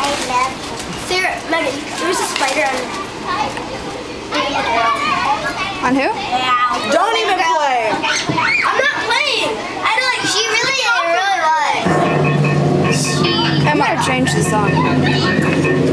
Sarah, Megan, there was a spider on. On who? Don't even play. I'm not playing. I don't like. She really was. I might have changed the song.